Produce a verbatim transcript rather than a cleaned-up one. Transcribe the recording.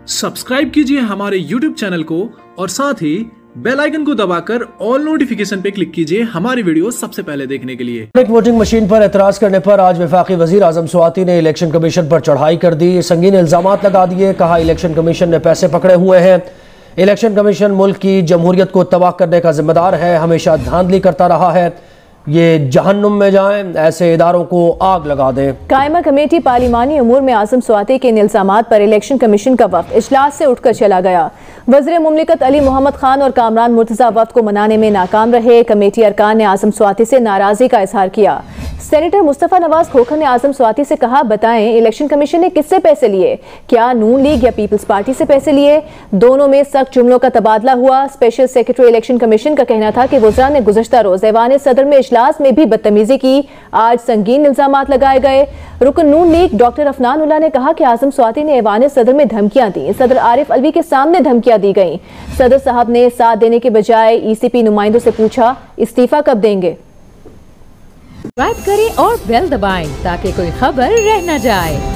Subscribe कीजिए हमारे YouTube channel को और साथ ही बेल आइकन को दबाकर ऑल नोटिफिकेशन पे क्लिक कीजिए हमारी वीडियो सबसे पहले देखने के लिए। वोटिंग मशीन पर एतराज करने पर आज वफाकी वजीर आजम स्वाति ने इलेक्शन कमीशन पर चढ़ाई कर दी, संगीन इल्जाम लगा दिए। कहा इलेक्शन कमीशन ने पैसे पकड़े हुए हैं। इलेक्शन कमीशन मुल्क की जमहूरियत को तबाह करने का जिम्मेदार है, हमेशा धांधली करता रहा है, ये जहन्नुम में जाएं, ऐसे इदारों को आग लगा दें। कायमा कमेटी पार्लिमानी अमूर में आजम स्वाति के इल्जामात पर इलेक्शन कमीशन का वफ्द इजलास से उठकर चला गया। वज़ीर मुमलिकत अली मोहम्मद खान और कामरान मुर्तजा वफ्द को मनाने में नाकाम रहे। कमेटी अरकान ने आजम स्वाति से नाराजगी का इजहार किया। सेनेटर मुस्तफ़ा नवाज खोखर ने आजम स्वाति से कहा, बताएं इलेक्शन कमीशन ने किससे पैसे लिए, क्या नून लीग या पीपल्स पार्टी से पैसे लिए? दोनों में सख्त जुमलों का तबादला हुआ। स्पेशल सेक्रेटरी इलेक्शन कमीशन का कहना था कि वज़रा ने गुज़श्ता रोज ऐवान सदर में इजलास में भी बदतमीजी की। आज संगीन इल्जामात लगाए गए। रुकन नून लीग डॉक्टर अफनान उल्लाह ने कहा कि आजम स्वाति ने ऐवान सदर में धमकियां दी, सदर आरिफ अलवी के सामने धमकियां दी गई। सदर साहब ने साथ देने के बजाय ईसीपी नुमाइंदों से पूछा इस्तीफा कब देंगे। सब्सक्राइब करें और बेल दबाएं ताकि कोई खबर रह न जाए।